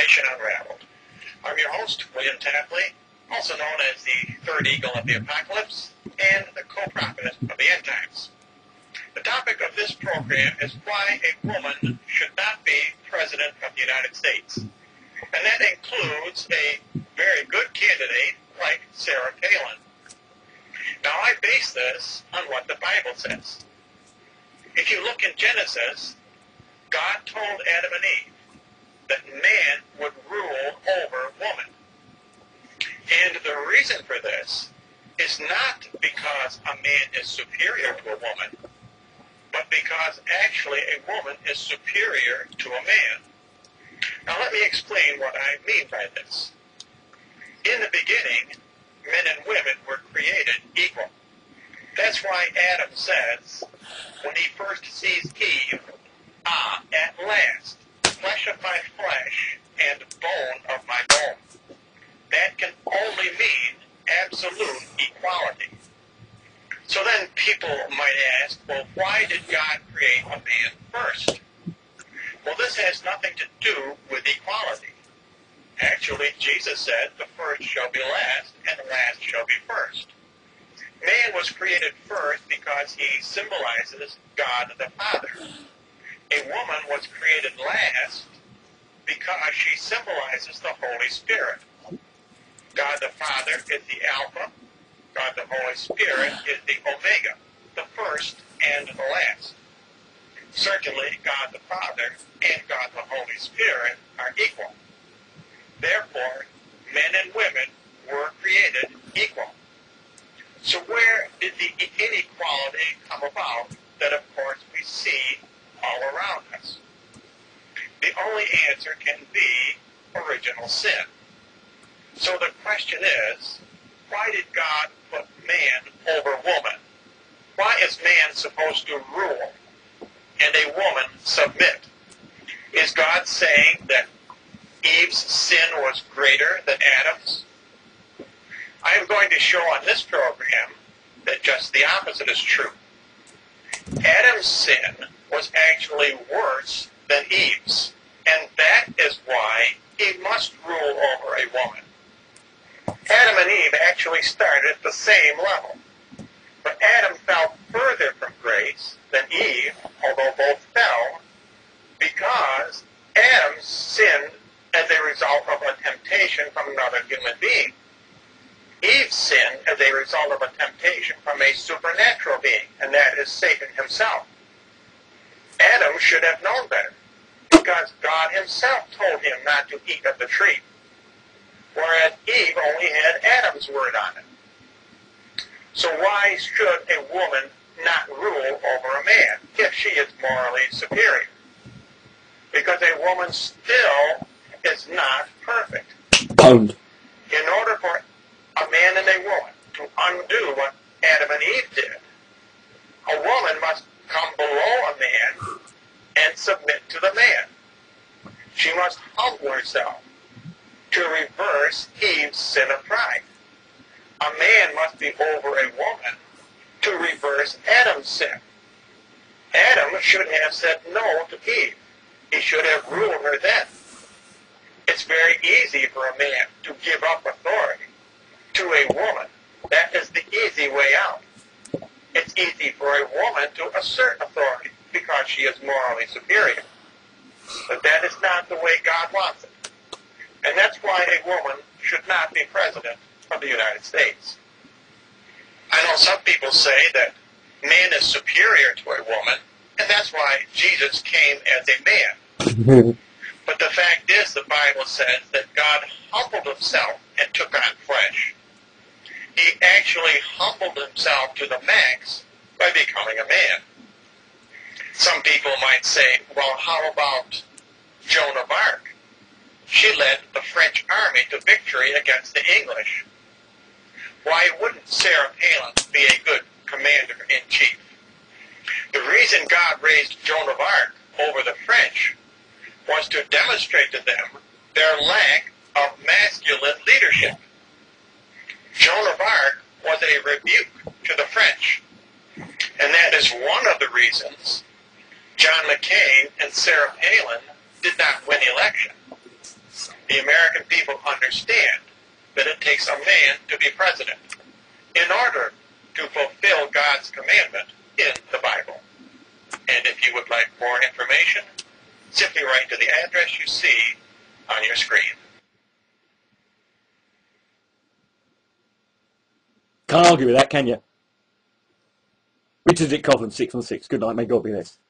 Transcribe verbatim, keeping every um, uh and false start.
Mission Unraveled. I'm your host, William Tapley, also known as the third eagle of the apocalypse and the co-prophet of the end times. The topic of this program is why a woman should not be President of the United States. And that includes a very good candidate like Sarah Palin. Now, I base this on what the Bible says. If you look in Genesis, God told Adam and Eve that man would rule over woman. And the reason for this is not because a man is superior to a woman, but because actually a woman is superior to a man. Now let me explain what I mean by this. In the beginning, men and women were created equal. That's why Adam says, when he first sees Eve, ah, at last, flesh of my flesh and bone of my bone. That can only mean absolute equality. So then people might ask, well, why did God create a man first? Well, this has nothing to do with equality. Actually, Jesus said, the first shall be last, and the last shall be first. Man was created first because he symbolizes God the Father. A woman was created last because she symbolizes the Holy Spirit. God the Father is the Alpha. God the Holy Spirit is the Omega, the first and the last. Certainly, God the Father and God the Holy Spirit are equal. Therefore, men and women were created equal. So where did the inequality come about that, of course, we see all around us? The only answer can be original sin. So the question is, why did God put man over woman? Why is man supposed to rule and a woman submit? Is God saying that Eve's sin was greater than Adam's? I am going to show on this program that just the opposite is true. Adam's sin was actually worse than Eve's, and that is why he must rule over a woman. Adam and Eve actually started at the same level, but Adam fell further from grace than Eve, although both fell, because Adam sinned as a result of a temptation from another human being. Eve sinned as a result of a temptation from a supernatural being, and that is Satan himself. Adam should have known better, because God himself told him not to eat of the tree, whereas Eve only had Adam's word on it. So why should a woman not rule over a man if she is morally superior? Because a woman still is not perfect. Pound. In order for a man and a woman to undo what Adam and Eve did, a woman must come below a man and submit to the man. She must humble herself to reverse Eve's sin of pride. A man must be over a woman to reverse Adam's sin. Adam should have said no to Eve. He should have ruled her then. It's very easy for a man to give up authority to a woman. That is the easy way out. It's easy for a woman to assert authority because she is morally superior. But that is not the way God wants it. And that's why a woman should not be president of the United States. I know some people say that man is superior to a woman, and that's why Jesus came as a man. But the fact is, the Bible says that God humbled himself and took on flesh. He actually humbled himself to the max by becoming a man. Some people might say, well, how about Joan of Arc? She led the French army to victory against the English. Why wouldn't Sarah Palin be a good commander-in-chief? The reason God raised Joan of Arc over the French was to demonstrate to them their lack of masculine leadership. Joan of Arc was a rebuke to the French, and that is one of the reasons John McCain and Sarah Palin did not win the election. understand that it takes a man to be president in order to fulfill God's commandment in the Bible. And if you would like more information, simply write to the address you see on your screen. Can't argue with that, can you? Richard Dick Coughlin, six one six. Good night, may God be blessed.